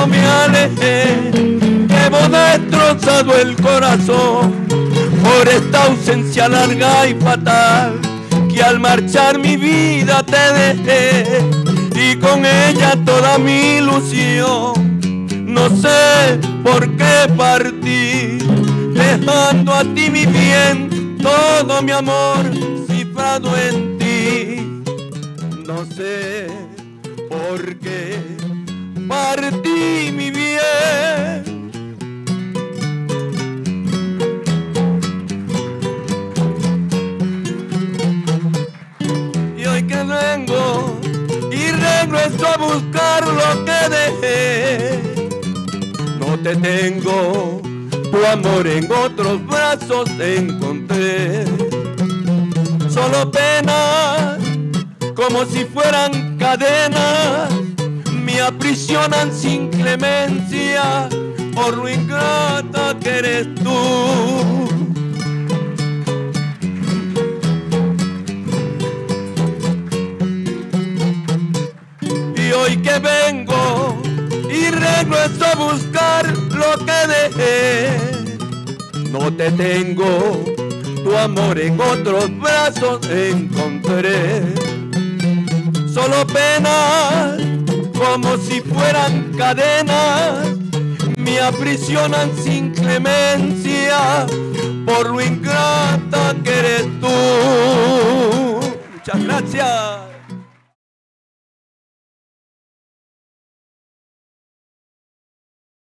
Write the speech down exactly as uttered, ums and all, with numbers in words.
me alejé, llevo destrozado el corazón por esta ausencia larga y fatal, que al marchar mi vida te dejé y con ella toda mi ilusión. No sé por qué partí, dejando a ti mi bien, todo mi amor cifrado en ti. No sé por qué partí mi bien. Y hoy que vengo y regreso a buscar lo que dejé, no te tengo, tu amor en otros brazos encontré. Solo penas, como si fueran cadenas, me aprisionan sin clemencia por lo ingrata que eres tú. Y hoy que vengo y regreso a buscar lo que dejé, no te tengo, tu amor en otros brazos encontré. Solo penas, como si fueran cadenas, me aprisionan sin clemencia por lo ingrata que eres tú. Muchas gracias.